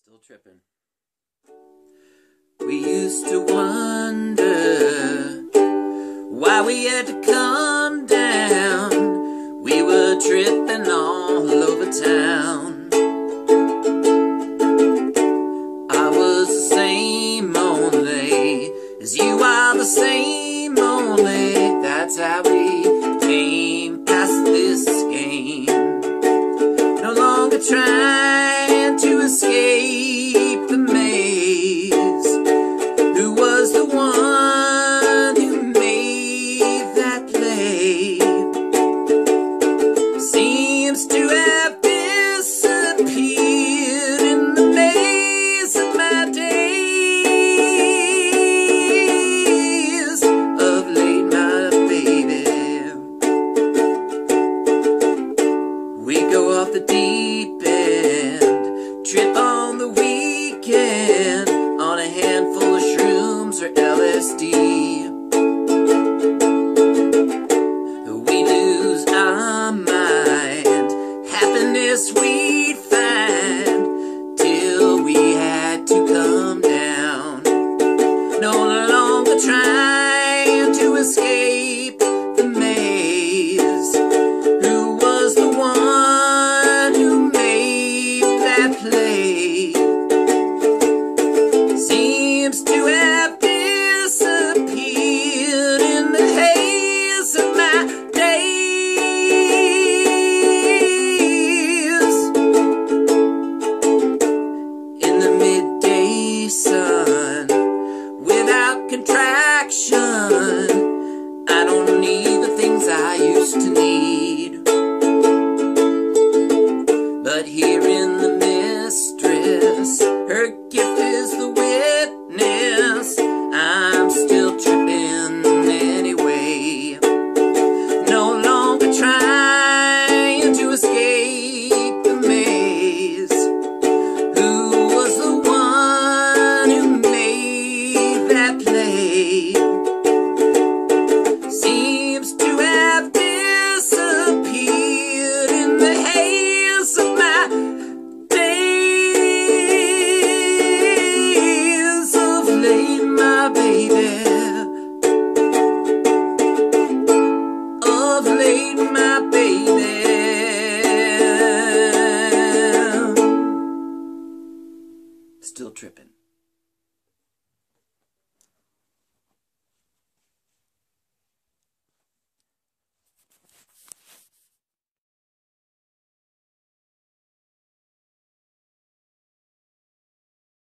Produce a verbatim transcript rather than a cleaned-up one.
Still tripping. We used to wonder why we had to come down. We were tripping all over town. I was the same only as you are the same only. That's how we came past this game. No longer trying to escape the maze. Who was the one who made that play? Seems to have disappeared in the maze of my days of late, my baby. We go off the deep